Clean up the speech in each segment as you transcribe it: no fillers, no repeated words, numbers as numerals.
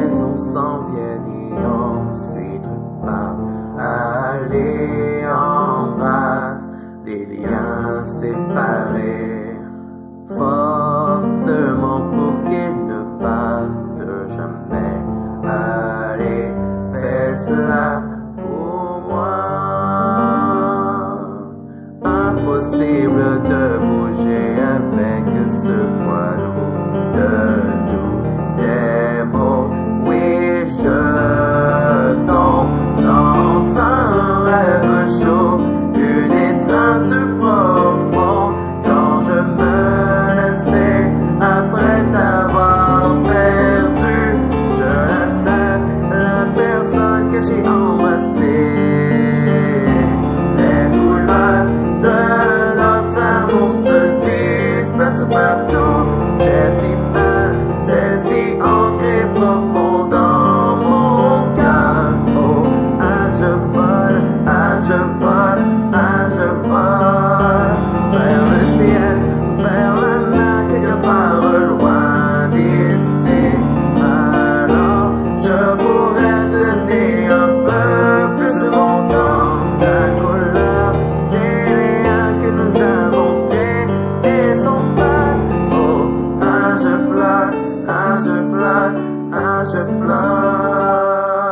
on s'en vient et ensuite repart. Allez, embrasse les liens séparés fortement pour qu'ils ne partent jamais. Allez, fais cela pour moi. Impossible de bouger avec ce poids lourd de tous tes mots. Oui, je tombe dans un rêve chaud, une étreinte profonde. Quand je me laissais après t'avoir perdu, je la sais, la personne que j'ai embrassée. Les couleurs de notre amour se dispersent partout. J'ai si mal, c'est si ancré profond dans mon cœur. Oh, ah je vole, ah je vole, ah je vole vers le ciel, vers la mer quelque part loin d'ici. Alors je pourrais te donner un peu plus de mon temps. La couleur des liens que nous avons créés sont faits. Oh, ah je flotte, ah je flotte, ah je flotte.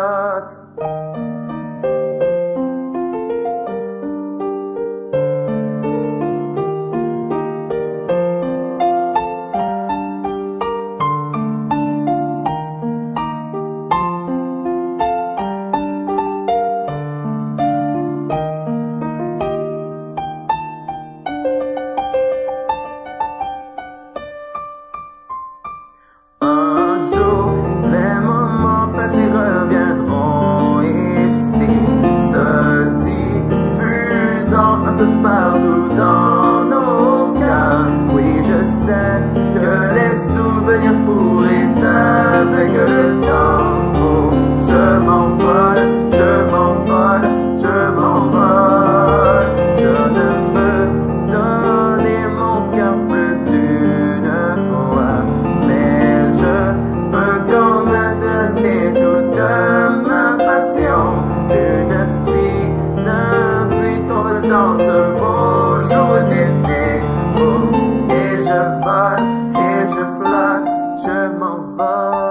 Un jour, les moments passés reviendront ici, se diffusant un peu partout dans nos cœurs. Oui, je sais que les souvenirs pourrissent avec le temps. Oh, je m'envole, je m'envole, je m'envole. Je ne peux donner mon cœur plus d'une fois, mais je peux quand même donner toute ma passion. Une fille de pluie tombe dans ce beau jour d'été. Oh, et je vole, et je flotte, je m'envole.